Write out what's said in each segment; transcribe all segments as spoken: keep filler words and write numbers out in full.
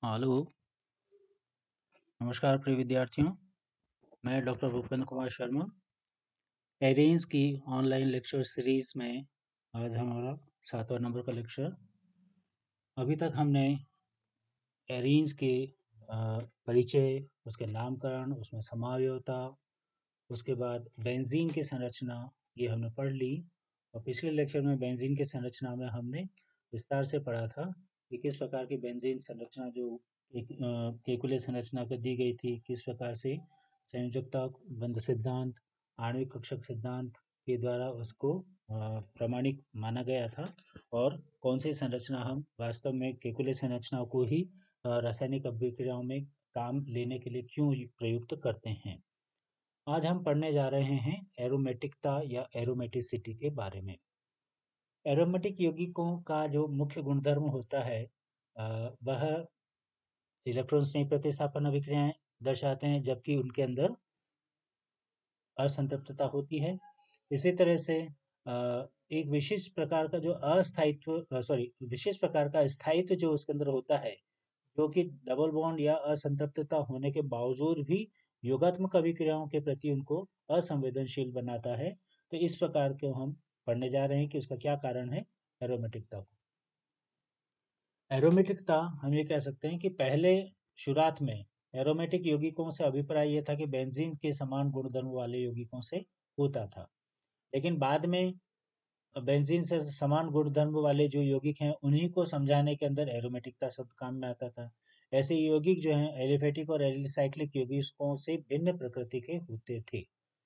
Hello, नमस्कार प्रिय विद्यार्थियों। मैं डॉक्टर भूपेंद्र कुमार शर्मा। एरेंस की ऑनलाइन लेक्चर सीरीज में आज हमारा सातवां नंबर का लेक्चर। अभी तक हमने एरेंस के अ, परिचय, उसके नामकरण, उसमें समावयवता, उसके बाद बेंजीन की संरचना, ये हमने पढ़ ली। और पिछले लेक्चर में बेंजीन की संरचना में हमने विस्तार से पढ़ा था कि किस प्रकार की बेंजीन संरचना जो एक केकुले संरचना पर दी गई थी, किस प्रकार से संयोजकता बंध सिद्धांत, आणविक कक्षक सिद्धांत के द्वारा उसको प्रमाणिक माना गया था, और कौन सी संरचना हम वास्तव में केकुले संरचनाओं को ही रासायनिक अभिक्रियाओं में काम लेने के लिए क्यों प्रयुक्त करते हैं। आज हम पढ़ने जा रहे हैं एरोमेटिकता या एरोमेटिसिटी के बारे में। एरोमेटिक यौगिकों का जो मुख्य गुणधर्म होता है वह इलेक्ट्रॉन स्नेही प्रतिस्थापन अभिक्रियाएं दर्शाते हैं, जबकि उनके अंदर असंतृप्तता होती है। इसी तरह से एक विशेष प्रकार का जो अस्थायित्व सॉरी विशेष प्रकार का स्थायित्व जो उसके अंदर होता है, जो कि डबल बॉन्ड या असंतृप्तता होने के बावजूद भी योगात्मक अभिक्रियाओं के प्रति उनको असंवेदनशील बनाता है। तो इस प्रकार के हम पढ़ने जा रहे हैं कि उसका क्या कारण है एरोमेटिकता को। एरोमेटिकता हम ये कह सकते हैं कि पहले शुरुआत में एरोमेटिक यौगिकों से अभिप्राय यह था कि बेंजीन के समान गुणधर्म वाले यौगिकों से होता था, लेकिन बाद में बेंजीन से समान गुणधर्म वाले जो यौगिक हैं उन्हीं को समझाने के अंदर एरोमेटिकता शब्द काम में आता था। ऐसे यौगिक जो हैं एलिफेटिक और एलिसाइक्लिक यौगिकों से भिन्न प्रकृति के होते थे।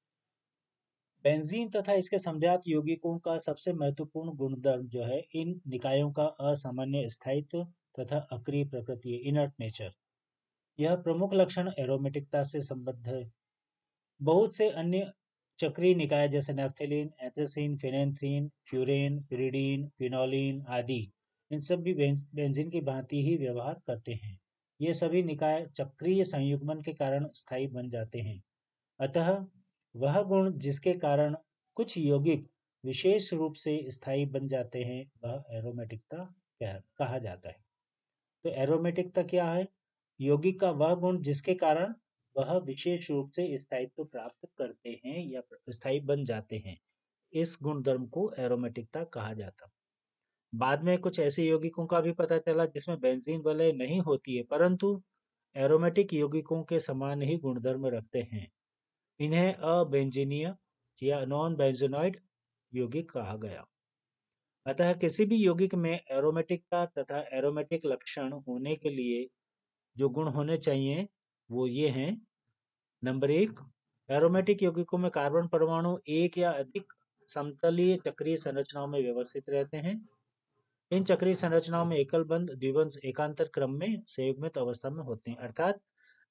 बेंजीन तथा इसके समजात यौगिकों का सबसे महत्वपूर्ण गुणधर्म जो है इन निकायों का असामान्य स्थायित्व तथा अक्रिय प्रकृति, इनर्ट नेचर। यह प्रमुख लक्षण एरोमेटिकता से संबद्ध है। बहुत से अन्य चक्रीय निकाय जैसे naphthalene, anthracene, phenanthrene, furan, pyridine, quinoline आदि इन सब भी बेंजीन की भांति ही व्यवहार करते हैं। ये सभी निकाय चक्रीय संयुग्मन के कारण स्थायी बन जाते हैं। अतः वह गुण जिसके कारण कुछ यौगिक विशेष रूप से स्थायी बन जाते हैं वह एरोमेटिकता कहा जाता है। तो एरोमेटिकता क्या है? यौगिक का वह गुण जिसके कारण वह विशेष रूप से स्थायित्व प्राप्त करते हैं या स्थायी बन जाते हैं, इस गुणधर्म को एरोमेटिकता कहा जाता। बाद में कुछ ऐसे यौगिकों का भी पता चला जिसमें बेंजीन वलय नहीं होती है, परंतु एरोमेटिक यौगिकों के समान ही गुणधर्म रखते हैं। इन्हें अबेंजीनीय या नॉन बेंजोनॉइड यौगिक कहा गया। अतः किसी भी यौगिक में एरोमेटिकता तथा एरोमेटिक लक्षण होने के लिए जो गुण होने चाहिए वो ये हैं। नंबर एक, एरोमेटिक यौगिकों में कार्बन परमाणु एक या अधिक समतलीय चक्रीय संरचनाओं में व्यवस्थित रहते हैं। इन चक्रीय संरचनाओं में एकल बंध द्विबंध एकांतर क्रम में संयुग्मित अवस्था में होते हैं, अर्थात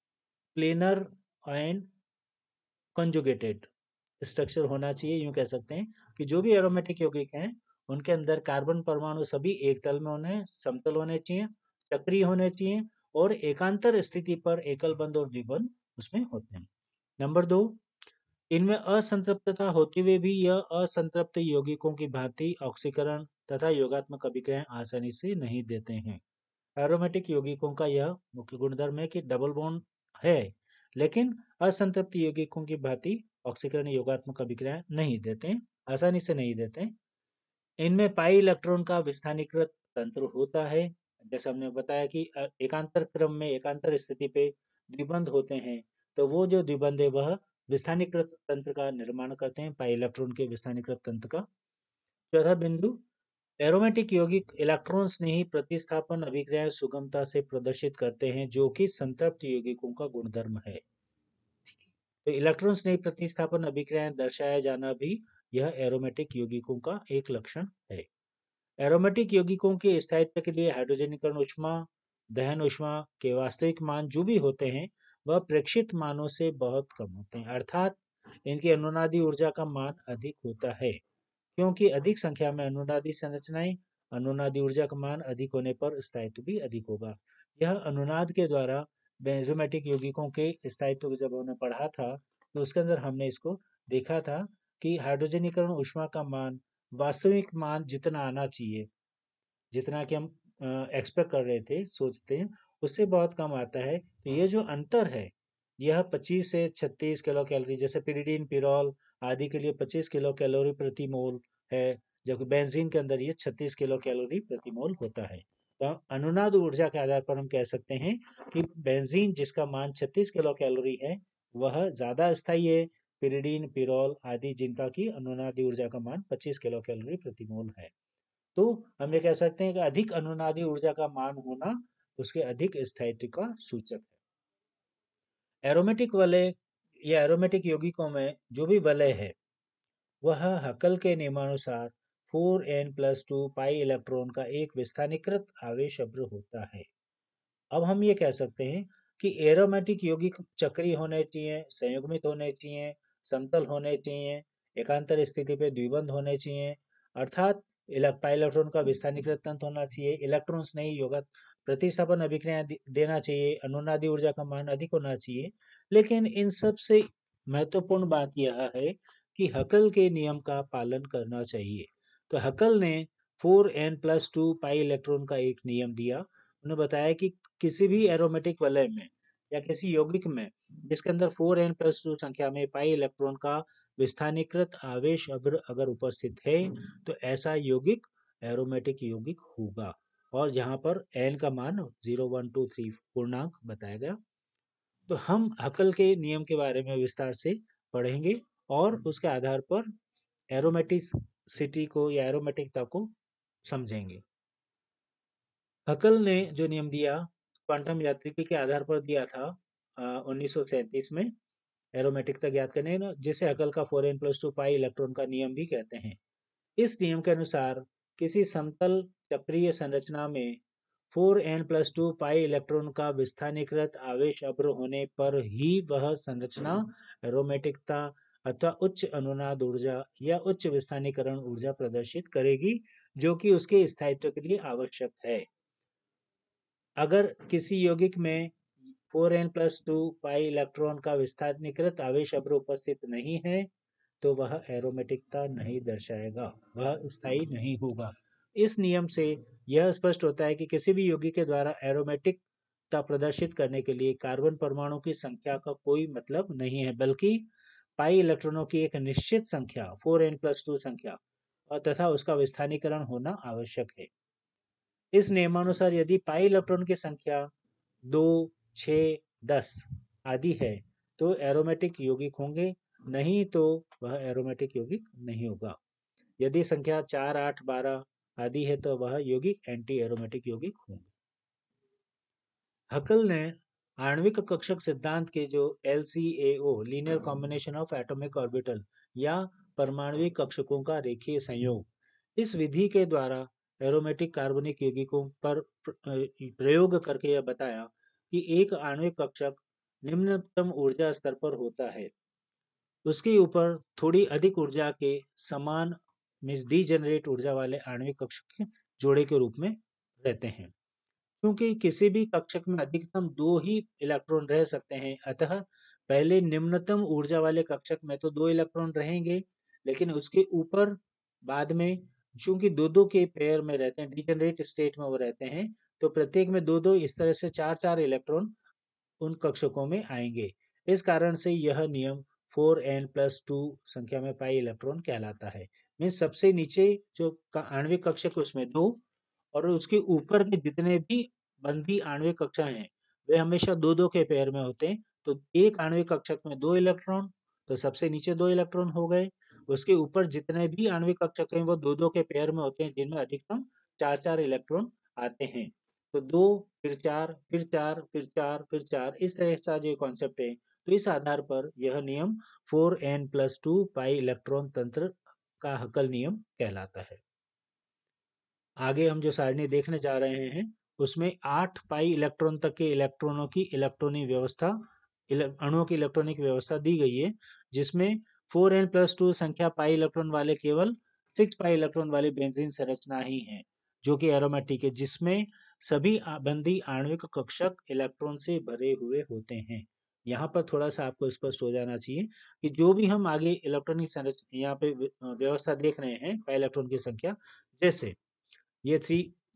प्लेनर एंड कंजुगेटेड स्ट्रक्चर होना चाहिए। यूं कह सकते हैं कि जो भी एरोमेटिक यौगिक हैं उनके अंदर कार्बन परमाणु सभी एक तल में होने समतल होने चाहिए, चक्रीय होने चाहिए और एकांतर स्थिति पर एकल बंध और द्विबंध उसमें होते हैं। नंबर दो, इनमें असंतृप्तता होते हुए भी यह असंतृप्त यौगिकों की भांति ऑक्सीकरण तथा योगात्मक अभिक्रियाएं आसानी से नहीं देते हैं। एरोमेटिक यौगिकों का यह मुख्य गुणधर्म है कि डबल बॉन्ड है, लेकिन असंतृप्त यौगिकों की भांति ऑक्सीकरण योगात्मक अभिक्रियाएं नहीं देते, आसानी से नहीं देते। इनमें पाई इलेक्ट्रॉन का विस्थानीकृत तंत्र होता है। जैसे हमने बताया कि एकांतर क्रम में एकांतर स्थिति पे द्विबंध होते हैं, तो वो जो द्विबंध है वह विस्थानीकृत तंत्र का निर्माण करते हैं, पाई इलेक्ट्रॉन के विस्थानीकृत तंत्र का। चौथा बिंदु, एरोमेटिक यौगिक इलेक्ट्रॉन स्नेही प्रतिस्थापन अभिक्रियाएं सुगमता से प्रदर्शित करते हैं, जो कि संतृप्त यौगिकों का गुणधर्म है। तो इलेक्ट्रॉन स्नेही प्रतिस्थापन अभिक्रियाएं दर्शाया जाना भी यह एरोमेटिक यौगिकों का एक लक्षण है। एरोमेटिक यौगिकों के स्थायित्व के लिए हाइड्रोजनीकरण ऊष्मा, दहन ऊष्मा के वास्तविक मान जो भी होते हैं वह प्रेक्षित मानों से बहुत कम होते हैं, अर्थात इनकी अनुनादी ऊर्जा का मान अधिक होता है, क्योंकि अधिक संख्या में अनुनादी संरचनाएं, अनुनादी ऊर्जा का मान अधिक होने पर स्थायित्व भी अधिक होगा। यह अनुनाद के द्वारा एरोमेटिक यौगिकों के स्थायित्व जब हमने पढ़ा था तो उसके अंदर हमने इसको देखा था कि हाइड्रोजनीकरण ऊष्मा का मान वास्तविक मान जितना आना चाहिए, जितना कि हम एक्सपेक्ट कर रहे थे, सोचते हैं, उससे बहुत कम आता है। तो ये जो अंतर है, यह पच्चीस से छत्तीस किलो कैलोरी, जैसे पिरिडीन, पिरोल आदि के लिए पच्चीस किलो कैलोरी प्रति मोल है, जबकि बेंजीन के अंदर ये छत्तीस किलो कैलोरी प्रति मोल होता है। तो अनुनाद ऊर्जा के आधार पर हम कह सकते हैं कि बेंजीन जिसका मान छत्तीस किलो कैलोरी है, वह ज़्यादा स्थायी है। पिरिडीन, पिरोल आदि जिनका की अनुनादी ऊर्जा का मान पच्चीस किलो कैलोरी प्रति मोल है। तो हम ये कह सकते हैं कि अधिक अनुनादी ऊर्जा का मान होना उसके अधिक स्थायित्व का सूचक है। एरोमेटिक वलय या एरोमेटिक यौगिकों में जो भी वलय है, वह हकल के नियमानुसार four n plus two pi electron का एक विस्थानीकृत आवेश अभ्र होता है। अब हम ये कह सकते हैं कि एरोमेटिक यौगिक चक्रीय होने चाहिए, संयुग्मित होने चाहिए, समतल होने चाहिए, एकांतर स्थिति पे द्विबंध होने चाहिए, अर्थात इलेक्ट्रॉन का विस्थानीकृत तंत्र होना चाहिए, इलेक्ट्रॉन्स नहीं योगा प्रतिस्थापन अभिक्रिया देना चाहिए, अनुनादी ऊर्जा का मान अधिक होना चाहिए। लेकिन इन सब से महत्वपूर्ण बात यह है कि हकल के नियम का पालन करना चाहिए। तो हकल ने four n plus two pi electron का एक नियम दिया। उन्होंने बताया कि किसी भी एरोमेटिक वलय में या किसी यौगिक में जिसके अंदर फोर एन प्लस टू संख्या में पाई इलेक्ट्रॉन का विस्थानीकृत आवेश अभ्र अगर उपस्थित है, तो ऐसा यौगिक एरोमेटिक यौगिक होगा। और जहां पर एन का मान जीरो वन टू थ्री पूर्णांक बताया गया। तो हम हकल के नियम के बारे में विस्तार से पढ़ेंगे और उसके आधार पर एरोमेटिसिटी को या एरोमेटिकता को समझेंगे। हकल ने जो नियम दिया, क्वांटम यांत्रिकी के आधार पर दिया था उन्नीस सौ सैंतीस में, एरोमेटिकता ज्ञात करने ना, जिसे हकल का four n plus two pi electron का नियम भी कहते हैं। इस नियम के अनुसार किसी समतल चक्रीय संरचना में four n plus two pi electron का विस्थानीकृत आवेश अभ्र होने पर ही वह संरचना एरोमेटिकता अथवा उच्च अनुनाद ऊर्जा या उच्च विस्थानीकरण ऊर्जा प्रदर्शित करेगी, जो कि उसके स्थायित्व के लिए आवश्यक है। अगर किसी यौगिक में four n plus two pi electron का विस्थानीकृत आवेश अभ्र उपस्थित नहीं है, तो वह एरोमेटिकता नहीं दर्शाएगा, वह स्थायी नहीं होगा। इस नियम से यह स्पष्ट होता है कि किसी भी यौगिक के द्वारा एरोमेटिकता प्रदर्शित करने के लिए कार्बन परमाणु की संख्या का कोई मतलब नहीं है, बल्कि पाई इलेक्ट्रॉनों की एक निश्चित संख्या फोर एन प्लस टू संख्या और तथा उसका विस्थानीकरण होना आवश्यक है। इस नियमानुसार यदि पाई इलेक्ट्रॉन की संख्या दो, छ, दस आदि है, तो एरोमेटिक यौगिक होंगे, नहीं तो वह एरोमेटिक यौगिक नहीं होगा। यदि संख्या चार, आठ, बारह आदि है, तो वह यौगिक एंटी एरोमेटिक यौगिक होंगे। हकल ने आणविक कक्षक सिद्धांत के जो L C A O linear combination of atomic orbital या परमाणविक कक्षकों का रेखीय संयोग, इस विधि के द्वारा एरोमेटिक कार्बनिक यौगिकों पर प्रयोग करके यह बताया कि एक आणविक कक्षक निम्नतम ऊर्जा स्तर पर होता है, उसके ऊपर थोड़ी अधिक ऊर्जा के समान डीजेनरेट ऊर्जा वाले आणविक कक्षक जोड़े के रूप में रहते हैं। क्योंकि किसी भी कक्षक में अधिकतम दो ही इलेक्ट्रॉन रह सकते हैं, अतः पहले निम्नतम ऊर्जा वाले कक्षक में तो दो इलेक्ट्रॉन रहेंगे, लेकिन उसके ऊपर बाद में चूंकि दो दो के पेयर में रहते हैं, डिजेनरेट स्टेट में वो रहते हैं, तो प्रत्येक में दो दो, इस तरह से चार चार इलेक्ट्रॉन उन कक्षकों में आएंगे। इस कारण से यह नियम फोर एन प्लस टू संख्या में पाई इलेक्ट्रॉन कहलाता है। मीन सबसे नीचे जो आणविक कक्षक उसमें दो, और उसके ऊपर के जितने भी बंधी आणविक कक्षा हैं, वे हमेशा दो दो के पेयर में होते हैं। तो एक आणविक कक्षक में दो इलेक्ट्रॉन, तो सबसे नीचे दो इलेक्ट्रॉन हो गए। उसके ऊपर जितने भी आणविक कक्षक हैं, वो दो दो के पेयर में होते हैं, जिनमें अधिकतम चार चार इलेक्ट्रॉन आते हैं। तो दो, फिर चार, फिर चार, फिर चार, फिर चार, इस तरह का जो कॉन्सेप्ट है। तो इस आधार पर यह नियम four n plus two pi electron तंत्र का हकल नियम कहलाता है। आगे हम जो सारणी देखने जा रहे हैं, उसमें आठ पाई इलेक्ट्रॉन तक के इलेक्ट्रॉनों की इलेक्ट्रॉनिक व्यवस्था, अणुओं की इलेक्ट्रॉनिक व्यवस्था दी गई है, जिसमें फोर एन प्लस टू संख्या पाई इलेक्ट्रॉन वाले केवल सिक्स पाई इलेक्ट्रॉन वाली बेंजीन संरचना ही है, जो कि एरोमेटिक है, जिसमें सभी बंधी आणविक कक्षक इलेक्ट्रॉन से भरे हुए होते हैं। यहाँ पर थोड़ा सा आपको स्पष्ट हो जाना चाहिए कि जो भी हम आगे इलेक्ट्रॉनिक संरचना यहाँ पे व्यवस्था देख रहे हैं पाई इलेक्ट्रॉन की संख्या, जैसे ये थ्री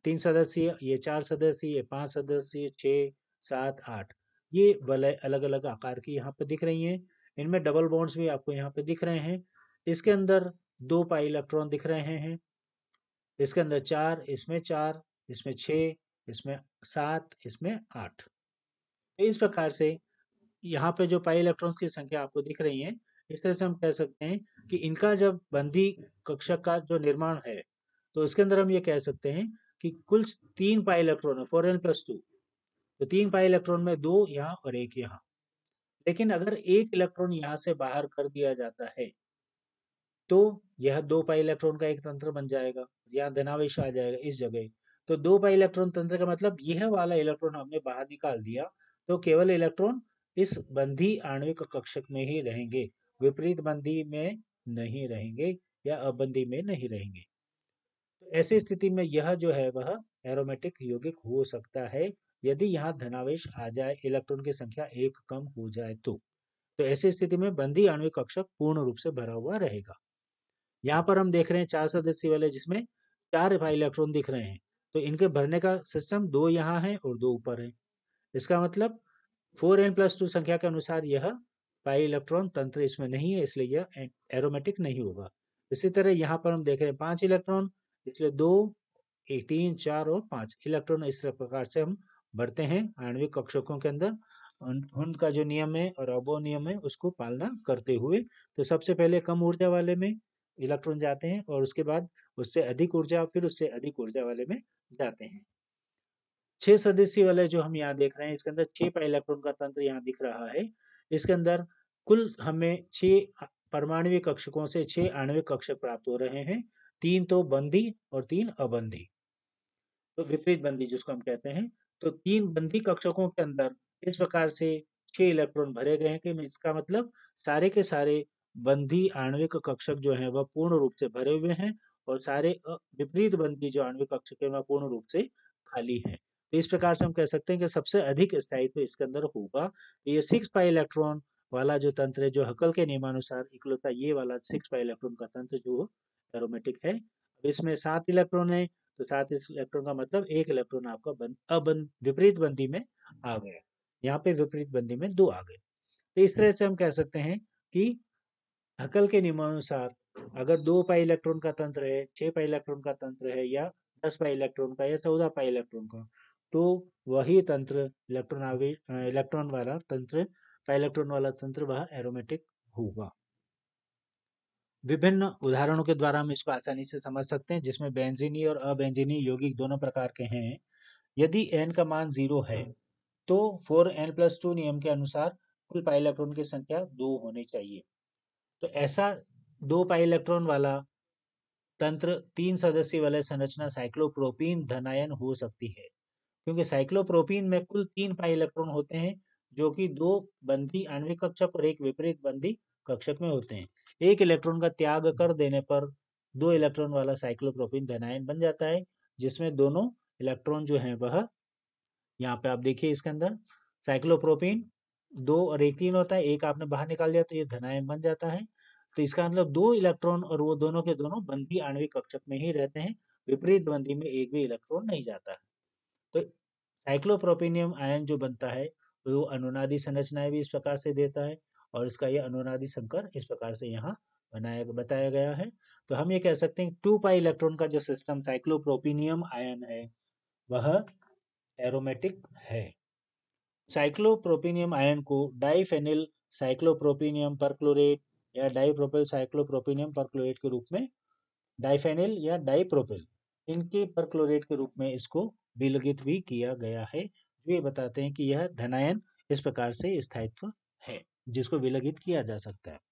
तीन सदस्यीय, ये चार सदस्यीय, ये पांच सदस्यीय, छः, सात, आठ, ये वलय अलग अलग आकार की यहाँ पे दिख रही हैं। इनमें डबल बॉन्ड्स भी आपको यहाँ पे दिख रहे हैं। इसके अंदर दो पाई इलेक्ट्रॉन दिख रहे हैं, इसके अंदर चार, इसमें चार, इसमें छः, इसमें सात, इसमें आठ। इस प्रकार से यहाँ पे जो पाई इलेक्ट्रॉन्स की संख्या आपको दिख रही है, इस तरह से हम कह सकते हैं कि इनका जब बंधी कक्षक का जो निर्माण है, तो इसके अंदर हम ये कह सकते हैं कि कुल तीन पाई इलेक्ट्रॉन है, फोर एन प्लस टू। तो तीन पाई इलेक्ट्रॉन में दो यहाँ और एक यहाँ। लेकिन अगर एक इलेक्ट्रॉन यहाँ से बाहर कर दिया जाता है तो यह दो पाई इलेक्ट्रॉन का एक तंत्र बन जाएगा, यहाँ धनावेश आ जाएगा इस जगह। तो दो पाई इलेक्ट्रॉन तंत्र का मतलब यह वाला इलेक्ट्रॉन हमने बाहर निकाल दिया, तो केवल इलेक्ट्रॉन इस बंधी आणविक कक्षक में ही रहेंगे, विपरीत बंधी में नहीं रहेंगे या अबंधी में नहीं रहेंगे। तो ऐसी स्थिति में यह जो है वह एरोमेटिक यौगिक हो सकता है यदि यहाँ धनावेश आ जाए, इलेक्ट्रॉन की संख्या एक कम हो जाए तो। तो ऐसी स्थिति में बंधी आणविक कक्षक पूर्ण रूप से भरा हुआ रहेगा। यहाँ पर हम देख रहे हैं चार सदस्यीय वाले जिसमें चार पाई इलेक्ट्रॉन दिख रहे हैं, तो इनके भरने का सिस्टम दो यहाँ है और दो ऊपर है। इसका मतलब फोर एन प्लस टू संख्या के अनुसार यह पाई इलेक्ट्रॉन तंत्र इसमें नहीं है, इसलिए यह एरोमेटिक नहीं होगा। इसी तरह यहाँ पर हम देख रहे हैं पांच इलेक्ट्रॉन, इसलिए दो, एक, तीन, चार और पांच इलेक्ट्रॉन इस प्रकार से हम भरते हैं आणविक कक्षकों के अंदर, उन, उनका जो नियम है और अबो नियम है उसको पालना करते हुए। तो सबसे पहले कम ऊर्जा वाले में इलेक्ट्रॉन जाते हैं और उसके बाद उससे अधिक ऊर्जा, फिर उससे अधिक ऊर्जा वाले में जाते हैं। छह सदस्यीय वाले जो हम यहाँ देख रहे हैं, इसके अंदर छह पाई इलेक्ट्रॉन का तंत्र यहाँ दिख रहा है। इसके अंदर कुल हमें छह परमाणुविक कक्षकों से छह आणविक कक्षक प्राप्त हो रहे हैं, तीन तो बंधी और तीन अबंधी, तो विपरीत बंधी जिसको हम कहते हैं। तो तीन बंधी कक्षकों के अंदर इस प्रकार से छह इलेक्ट्रॉन भरे गए हैं कि इसका मतलब सारे के सारे बंधी आणविक कक्षक जो है वह पूर्ण रूप से भरे हुए हैं और सारे विपरीत बंधी जो आणविक कक्षक है वह पूर्ण रूप से खाली है। तो इस प्रकार से हम कह सकते हैं कि सबसे अधिक स्थायित्व इसके अंदर होगा। तो ये सिक्स पाई इलेक्ट्रॉन वाला जो तंत्र है, जो हकल के नियमानुसार इकलौता ये वाला सिक्स पाई इलेक्ट्रॉन का तंत्र जो एरोमेटिक है। इसमें सात इलेक्ट्रॉन है, तो सात इलेक्ट्रॉन का मतलब एक इलेक्ट्रॉन आपका बन, अबन विपरीत बंधी में आ गया, यहाँ पे विपरीत बंधी में दो आ गए। तो इस तरह से हम कह सकते हैं कि हकल के नियमानुसार अगर दो पाई इलेक्ट्रॉन का तंत्र है, छह पाई इलेक्ट्रॉन का तंत्र है, या दस पाई इलेक्ट्रॉन का या चौदह पाई इलेक्ट्रॉन का, तो वही तंत्र इलेक्ट्रॉन आवेश इलेक्ट्रॉन वाला तंत्र पाई इलेक्ट्रॉन वाला तंत्र वह एरोमेटिक होगा। विभिन्न उदाहरणों के द्वारा हम इसको आसानी से समझ सकते हैं, जिसमें बेंजीनी और अबेंजीनी यौगिक दोनों प्रकार के हैं। यदि n का मान जीरो है तो फोर एन प्लस टू नियम के अनुसार कुल पाई इलेक्ट्रॉन की संख्या दो होनी चाहिए। तो ऐसा दो पाई इलेक्ट्रॉन वाला तंत्र तीन सदस्यीय वाले संरचना साइक्लोप्रोपीन धनायन हो सकती है, क्योंकि साइक्लोप्रोपीन में कुल तीन पाई इलेक्ट्रॉन होते हैं जो कि दो बंधी आणविक कक्षक और एक विपरीत बंधी कक्षक में होते हैं। एक इलेक्ट्रॉन का त्याग कर देने पर दो इलेक्ट्रॉन वाला साइक्लोप्रोपीन धनायन बन जाता है, जिसमें दोनों इलेक्ट्रॉन जो है वह, यहाँ पे आप देखिए इसके अंदर साइक्लोप्रोपीन दो और एक तीन होता है, एक आपने बाहर निकाल दिया तो ये धनायन बन जाता है। तो इसका मतलब दो इलेक्ट्रॉन और वो दोनों के दोनों बंधी आणविक कक्षक में ही रहते हैं, विपरीत बंधी में एक भी इलेक्ट्रॉन नहीं जाता है। तो साइक्लोप्रोपेनियम आयन जो बनता है वो अनुनादी संरचनाएं भी इस प्रकार से देता है, और इसका ये अनुनादी संकर इस प्रकार से यहाँ बनाया बताया गया है। तो हम ये कह सकते हैं टू पाई इलेक्ट्रॉन का जो सिस्टम साइक्लोप्रोपेनियम आयन है वह एरोमेटिक है। साइक्लोप्रोपेनियम आयन को डाइफेनिल साइक्लोप्रोपेनियम परक्लोरेट या डाइप्रोपिल साइक्लोप्रोपेनियम परक्लोरेट के रूप में, डाइफेनिल या डाइप्रोपिल इनके परक्लोरेट के रूप में इसको विलगित भी किया गया है, जो ये बताते हैं कि यह धनायन इस प्रकार से स्थायित्व है जिसको विलगित किया जा सकता है।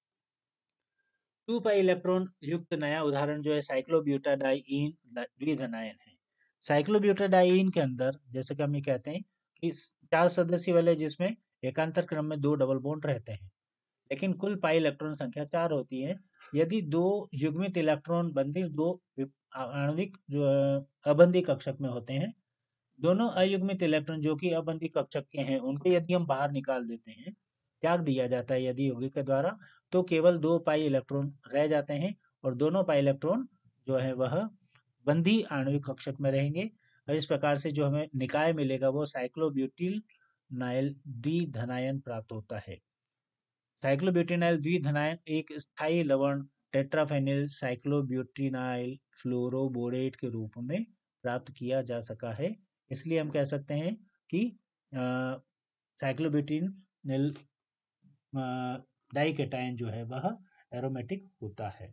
टू पाई इलेक्ट्रॉन युक्त नया उदाहरण जो है साइक्लोब्यूटाडाइइन द्विधनायन है। साइक्लोब्यूटाडाइइन के अंदर जैसे कि हम ये कहते हैं कि चार सदस्य वाले जिसमें एकांतर क्रम में दो डबल बॉन्ड रहते हैं, लेकिन कुल पाई इलेक्ट्रॉन संख्या चार होती है। यदि दो युग्मित इलेक्ट्रॉन बंधी दो आणविक जो अबंधी कक्षक में होते हैं, दोनों अयुग्मित इलेक्ट्रॉन जो कि अबंधी कक्षक के हैं उनको यदि हम बाहर निकाल देते हैं, त्याग दिया जाता है यदि यौगिक के द्वारा, तो केवल दो पाई इलेक्ट्रॉन रह जाते हैं और दोनों पाई इलेक्ट्रॉन जो है वह बंधी आणविक कक्षक में रहेंगे। और इस प्रकार से जो हमें निकाय मिलेगा वो साइक्लोब्यूटिल द्विधनायन प्राप्त होता है। साइक्लोब्यूटेनाइल द्विधनायन एक स्थायी लवण टेट्राफेनिल साइक्लोब्यूटेनाइल फ्लोरोबोरेट के रूप में प्राप्त किया जा सका है। इसलिए हम कह सकते हैं कि साइक्लोब्यूटेनिल डाइकेटायन जो है वह एरोमेटिक होता है।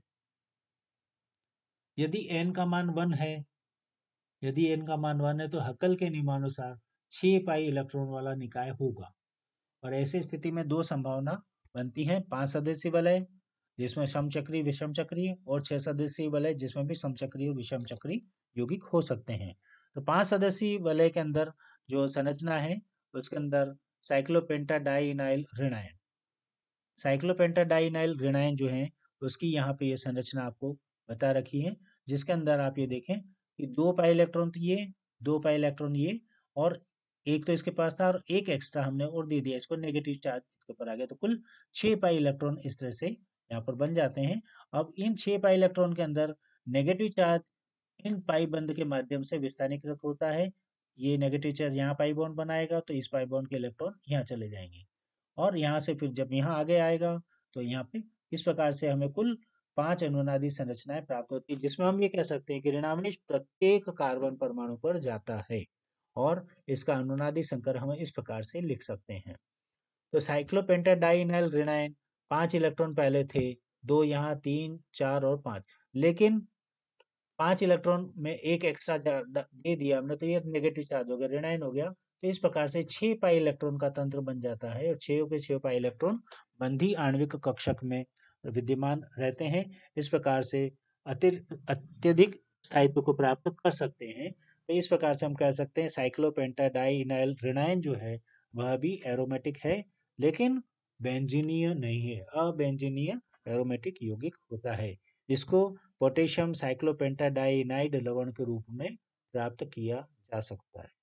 यदि n का मान वन है यदि n का मान वन है तो हक्कल के नियमानुसार छह पाई इलेक्ट्रॉन वाला निकाय होगा। और ऐसी स्थिति में दो संभावना बनती है, पांच सदस्यीय वलय जिसमें समचक्रीय विषम चक्रीय और छह सदस्यीय वलय जिसमें भी समचक्रीय और विषम चक्रीय यौगिक हो सकते हैं। तो पांच सदस्यीय वलय के अंदर जो संरचना है उसके अंदर साइक्लोपेंटाडाइइनाइल ऋणायन साइक्लोपेंटाडाइइनाइल ऋणायन जो है उसकी यहाँ पे ये संरचना आपको बता रखी है, जिसके अंदर आप ये देखें कि दो पाई इलेक्ट्रॉन तो ये दो पाई इलेक्ट्रॉन ये और एक तो इसके पास था और एक एक्स्ट्रा हमने और दे दिया इसको, नेगेटिव चार्ज इसके ऊपर आ गया, तो कुल छह पाई इलेक्ट्रॉन इस तरह से यहाँ पर बन जाते हैं। अब इन छह पाई इलेक्ट्रॉन के अंदर नेगेटिव चार्ज इन पाई बंध के माध्यम से विस्थानीकृत होता है। ये नेगेटिव चार्ज यहाँ पाई बॉन्ड बनाएगा तो इस पाई बॉन्ड के इलेक्ट्रॉन यहाँ चले जाएंगे और यहाँ से फिर जब यहाँ आगे आएगा तो यहाँ पे इस प्रकार से हमें कुल पांच अनुनादी संरचनाएं प्राप्त होती है, जिसमें हम ये कह सकते हैं कि ऋणावेश प्रत्येक कार्बन परमाणु पर जाता है और इसका अनुनादी संकर हम इस प्रकार से लिख सकते हैं। तो साइक्लोपेंटाडाइइनाइल ऋणायन पांच इलेक्ट्रॉन पहले थे, दो यहाँ, तीन, चार और पांच, लेकिन पांच इलेक्ट्रॉन में एक एक्स्ट्रा दे दिया हमने तो ये नेगेटिव चार्ज हो गया, ऋणायन हो गया। तो इस प्रकार से छह पाई इलेक्ट्रॉन का तंत्र बन जाता है और छह के छह पाई इलेक्ट्रॉन बंधी आणविक कक्षक में विद्यमान रहते हैं। इस प्रकार से अत्यधिक स्थायित्व को प्राप्त कर सकते हैं। तो इस प्रकार से हम कह सकते हैं साइक्लोपेंटाडाइइनाइल ऋणायन जो है वह भी एरोमेटिक है, लेकिन बेंजीनीय नहीं है, अबेंजीनीय एरोमेटिक यौगिक होता है। इसको पोटेशियम साइक्लोपेंटाडाइइनाइड लवण के रूप में प्राप्त किया जा सकता है।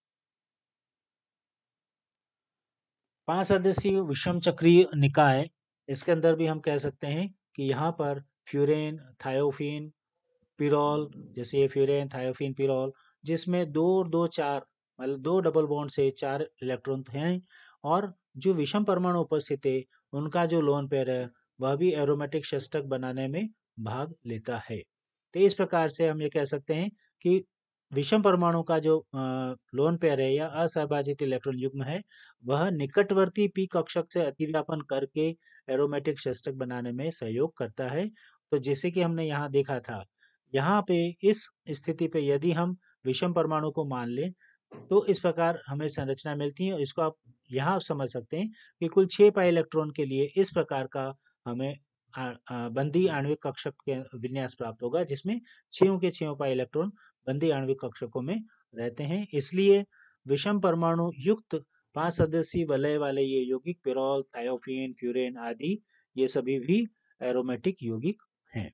पांच सदस्यीय विषम चक्रीय निकाय, इसके अंदर भी हम कह सकते हैं कि यहाँ पर फ्यूरेन, थायोफिन, पिरोल, जैसे ये फ्यूरेन, थायोफिन, पिरोल, जिसमें दो और दो चार मतलब दो डबल बॉन्ड से चार इलेक्ट्रॉन हैं और जो विषम परमाणु उपस्थित है उनका जो लोन पेयर है वह भी एरोमेटिक षष्ठक बनाने में भाग लेता है। तो इस प्रकार से हम ये कह सकते हैं कि विषम परमाणु का जो लोन पेयर है या असहभाजित इलेक्ट्रॉन युग्म है वह निकटवर्ती पी कक्षक से अतिव्यापन करके एरोमेटिक षष्ठक बनाने में सहयोग करता है। तो जैसे कि हमने यहाँ देखा था, यहाँ पे इस स्थिति पे यदि हम विषम परमाणु को मान लें तो इस प्रकार हमें संरचना मिलती है। इसको आप यहाँ समझ सकते हैं कि कुल छह पाई इलेक्ट्रॉन के लिए इस प्रकार का हमें बंदी आणविक कक्षक के विन्यास प्राप्त होगा, जिसमें छह के छह पाई इलेक्ट्रॉन बंदी आणविक कक्षकों में रहते हैं। इसलिए विषम परमाणु युक्त पांच सदस्यीय वलय वाले ये यौगिक पिरोल, थायोफिन, फ्यूरेन आदि ये सभी भी एरोमेटिक यौगिक हैं।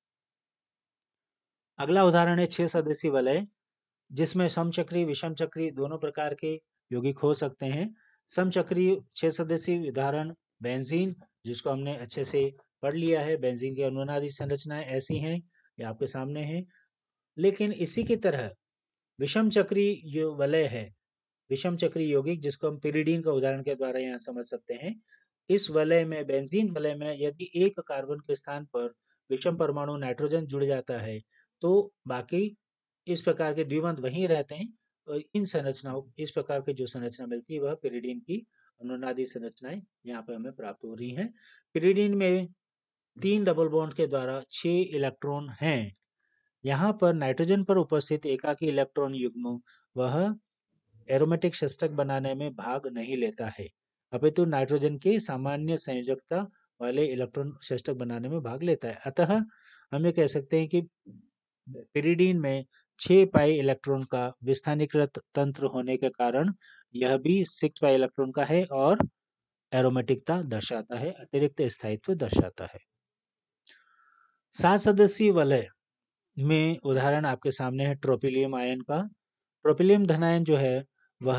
अगला उदाहरण है छह सदस्यीय वलय, जिसमें समचक्रीय विषम चक्रीय दोनों प्रकार के यौगिक हो सकते हैं। समचक्रीय छह सदस्यीय उदाहरण बेंजीन, जिसको हमने अच्छे से पढ़ लिया है। बेंजीन की अनुनादी संरचनाएं ऐसी हैं, ये आपके सामने है। लेकिन इसी की तरह विषम चक्रीय जो वलय है, विषम चक्रीय यौगिक जिसको हम पिरिडीन का उदाहरण के द्वारा यहाँ समझ सकते हैं, इस वलय में बेंजीन वलय में यदि एक कार्बन के स्थान पर विषम परमाणु नाइट्रोजन जुड़ जाता है तो बाकी इस प्रकार के द्विबंध वहीं रहते हैं और इन संरचनाओं इस प्रकार की जो संरचना मिलती है वह पिरिडीन की अनुनादी संरचनाएं यहाँ पे हमें प्राप्त हो रही हैं। पिरिडीन में तीन डबल बॉन्ड के द्वारा छह इलेक्ट्रॉन हैं। यहाँ पर नाइट्रोजन पर उपस्थित एकाकी इलेक्ट्रॉन युग्म वह एरोमेटिक षष्ठक बनाने में भाग नहीं लेता है, अपितु नाइट्रोजन के सामान्य संयोजकता वाले इलेक्ट्रॉन षष्ठक बनाने में भाग लेता है। अतः हम ये कह सकते हैं कि पिरिडीन में छह पाई इलेक्ट्रॉन का विस्थानीकृत तंत्र होने के कारण यह भी सिक्स पाई इलेक्ट्रॉन का है और एरोमेटिकता दर्शाता है, अतिरिक्त स्थायित्व दर्शाता है। सात सदस्यीय वलय में उदाहरण आपके सामने है ट्रोपिलियम आयन का। ट्रोपिलियम धनायन जो है वह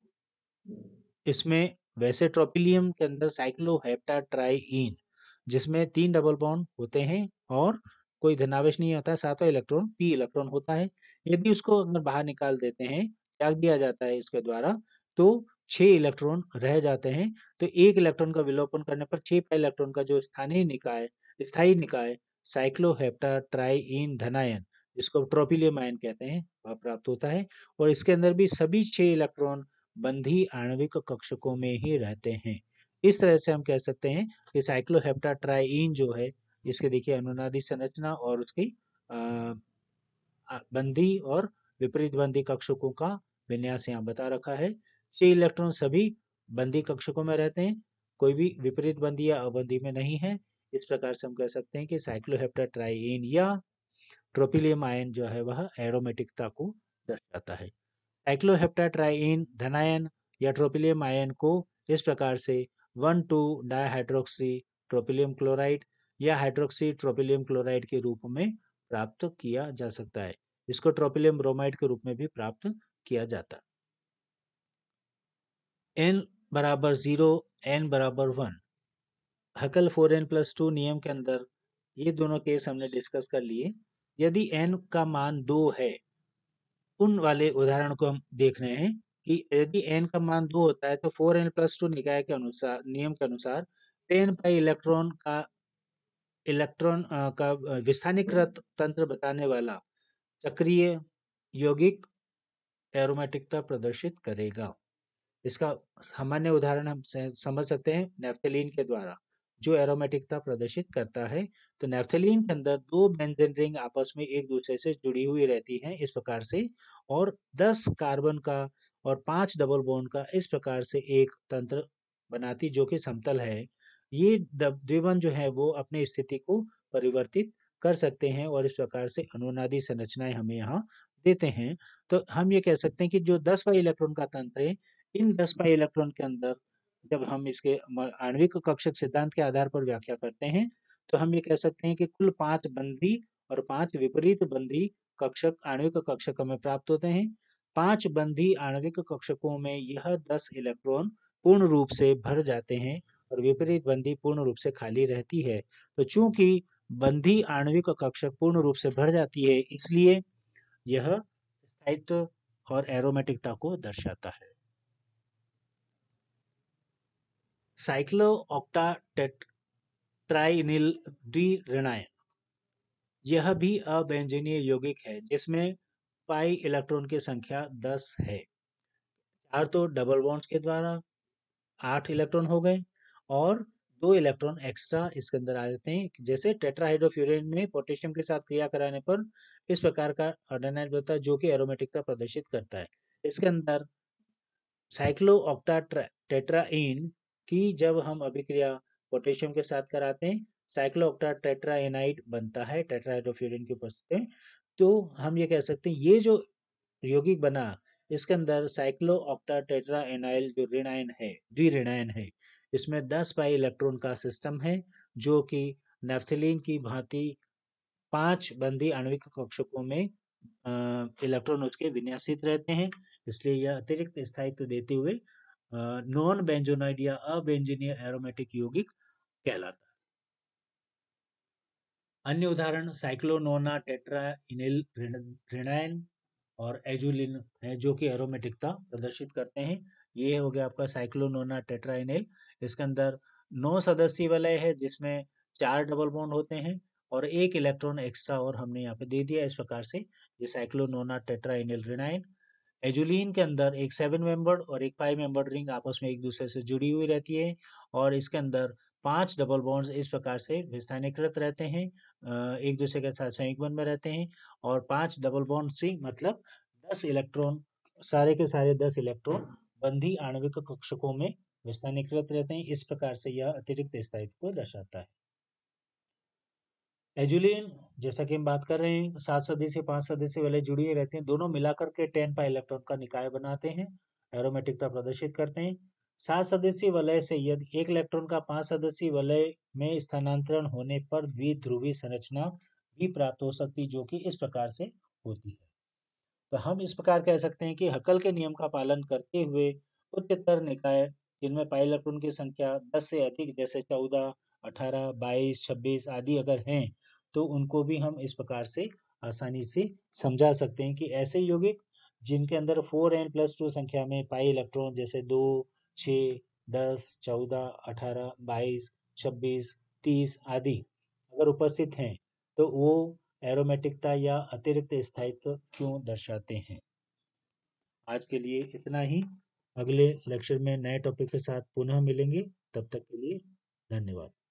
इसमें वैसे ट्रोपिलियम के अंदर साइक्लोहेप्टाट्राइइन जिसमें तीन डबल बॉन्ड होते हैं और कोई धनावेश नहीं होता है, सातवां इलेक्ट्रॉन पी इलेक्ट्रॉन होता है। यदि उसको अगर बाहर निकाल देते हैं, त्याग दिया जाता है इसके द्वारा, तो छह इलेक्ट्रॉन रह जाते हैं। तो एक इलेक्ट्रॉन का विलोपन करने पर छह पाई इलेक्ट्रॉन का जो स्थानीय निकाय स्थायी निकाय साइक्लोहेप्टाट्राइइन धनायन, जिसको ट्रोपिलियम आयन कहते हैं, वह प्राप्त होता है। और इसके अंदर भी सभी छह इलेक्ट्रॉन बंधी आणविक कक्षकों में ही रहते हैं। इस तरह से हम कह सकते हैं कि साइक्लोहेप्टाट्राइइन जो है, इसके देखिए अनुनादी संरचना और उसकी बंधी और विपरीत बंधी कक्षकों का विन्यास यहाँ बता रखा है। छह इलेक्ट्रॉन सभी बंधी कक्षकों में रहते हैं, कोई भी विपरीत बंधी या अबंधी में नहीं है। इस प्रकार से हम कह सकते हैं कि साइक्लोहेप्टाट्राइइन या ट्रोपिलियम आयन जो है वह एरोमेटिकता को दर्शाता है। साइक्लोहेप्टाट्राइइन धनायन या ट्रोपिलियम आयन को इस प्रकार से one two dihydroxy tropylium chloride या हाइड्रोक्सी ट्रोपिलियम क्लोराइड के रूप में प्राप्त किया जा सकता है। इसको ट्रोपिलियम ब्रोमाइड के रूप में भी प्राप्त किया जाता है। n बराबर जीरो, n बराबर one, Huckel four n plus two नियम के अंदर ये दोनों केस हमने डिस्कस कर लिए। यदि n का मान दो है, उन वाले उदाहरण को हम देख रहे हैं कि यदि n का मान दो होता है तो फोर एन प्लस टू निकाय के अनुसार नियम के अनुसार टेन पाई इलेक्ट्रॉन का इलेक्ट्रॉन का विस्थानीकृत तंत्र बताने वाला चक्रीय यौगिक एरोमेटिकता प्रदर्शित करेगा। इसका सामान्य उदाहरण हम समझ सकते हैं नेफ्थलीन के द्वारा, जो एरोमेटिकता प्रदर्शित करता है। तो नेफ्थलीन के अंदर दो बेंजीन रिंग आपस में एक दूसरे से जुड़ी हुई रहती हैं इस प्रकार से, और दस कार्बन का और पांच डबल बॉन्ड का इस प्रकार से एक तंत्र बनाती, जो कि समतल है। ये द्विबंध जो है वो अपनी स्थिति को परिवर्तित कर सकते हैं और इस प्रकार से अनुनादी संरचनाएं हमें यहाँ देते हैं। तो हम ये कह सकते हैं कि जो दस पाई इलेक्ट्रॉन का तंत्र है, इन दस पाई इलेक्ट्रॉन के अंदर जब हम इसके आणविक कक्षक सिद्धांत के आधार पर व्याख्या करते हैं, तो हम ये कह सकते हैं कि कुल पांच बंधी और पांच विपरीत बंधी कक्षक आणविक कक्षक हमें प्राप्त होते हैं। पांच बंधी आणविक कक्षकों में यह दस इलेक्ट्रॉन पूर्ण रूप से भर जाते हैं और विपरीत बंधी पूर्ण रूप से खाली रहती है। तो चूंकि बंधी आणविक कक्षक पूर्ण रूप से भर जाती है, इसलिए यह स्थायित्व और एरोमेटिकता को दर्शाता है। साइक्लो ऑक्टाटेट्राइनिल द्विऋणायन, यह भी अबेंजीनीय यौगिक है जिसमें पाई इलेक्ट्रॉन की संख्या दस है। चार तो डबल बॉन्ड्स के द्वारा आठ इलेक्ट्रॉन हो गए और दो इलेक्ट्रॉन एक्स्ट्रा इसके अंदर आ जाते हैं। जैसे टेट्राहाइड्रोफ्यूरेन में पोटेशियम के साथ क्रिया कराने पर इस प्रकार का एडेनाइड बनता है, जो कि एरोमेटिकता प्रदर्शित करता है। इसके अंदर साइक्लो ऑक्टाटेट्राइन की जब हम अभिक्रिया पोटेशियम के साथ कराते हैं, साइक्लो ऑक्टाटेट्राएनाइड बनता है टेट्राहाइड्रोफ्यूरेन की उपस्थिति में। तो हम ये कह सकते हैं ये जो यौगिक बना, इसके अंदर साइक्लो ऑक्टाटेट्राएनाइल जो ऋणायन है, द्विऋणायन है, इसमें दस पाई इलेक्ट्रॉन का सिस्टम है, जो कि नेफ्थलीन की भांति पांच बंधी आणविक कक्षकों में इलेक्ट्रॉन उसके विन्यासित रहते हैं। इसलिए यह अतिरिक्त स्थायित्व देते हुए नॉन बेंजोनाइड या अबेंजीनीय एरोमेटिक यौगिक कहलाता है। अन्य उदाहरण साइक्लोनोना टेट्राइनिल ऋणायन और एजुलिन है, जो कि एरोमेटिकता प्रदर्शित करते हैं। ये हो गया आपका साइक्लोनोना टेट्राइनिल। इसके अंदर नौ सदस्यीय वलय है जिसमें चार डबल बॉन्ड होते हैं और एक इलेक्ट्रॉन एक्स्ट्रा और हमने यहाँ पे दे दिया। इस प्रकार से ये साइक्लोनोना टेट्राइनिल ऋणायन। एजुलिन के अंदर एक सेवन मेंबर्ड और एक फाइव मेंबर्ड रिंग आपस में एक दूसरे से जुड़ी हुई रहती है और इसके अंदर पांच डबल बॉन्ड्स इस प्रकार से विस्थानीकृत रहते हैं, एक दूसरे के साथ संयुग्म बंध में रहते हैं और पांच डबल बॉन्ड सी मतलब दस इलेक्ट्रॉन, सारे के सारे दस इलेक्ट्रॉन बंधी आणविक कक्षकों में विस्थानीकृत रहते हैं। इस प्रकार से यह अतिरिक्त स्थायित्व को दर्शाता है। एजुलिन जैसा कि हम बात कर रहे हैं, सात सदस्य पांच सदस्य वाले जुड़ी हुई रहते हैं, दोनों मिलाकर के टेन पाई इलेक्ट्रॉन का निकाय बनाते हैं, एरोमेटिकता प्रदर्शित करते हैं। सात सदस्यीय वलय से यदि एक इलेक्ट्रॉन का पांच सदस्यीय वलय में स्थानांतरण होने पर द्विध्रुवी संरचना भी प्राप्त हो सकती है, जो कि इस प्रकार से होती है। तो हम इस प्रकार कह सकते हैं कि हकल के नियम का पालन करते हुए उच्चतर निकाय जिनमें पाई इलेक्ट्रॉन की संख्या दस से अधिक, जैसे चौदह, अठारह, बाईस, छब्बीस आदि अगर हैं, तो उनको भी हम इस प्रकार से आसानी से समझा सकते हैं कि ऐसे यौगिक जिनके अंदर फोर एन प्लस टू संख्या में पाई इलेक्ट्रॉन जैसे दो, छः, दस, चौदह, अठारह, बाईस, छब्बीस, तीस आदि अगर उपस्थित हैं तो वो एरोमेटिकता या अतिरिक्त स्थायित्व क्यों दर्शाते हैं। आज के लिए इतना ही। अगले लेक्चर में नए टॉपिक के साथ पुनः मिलेंगे। तब तक के लिए धन्यवाद।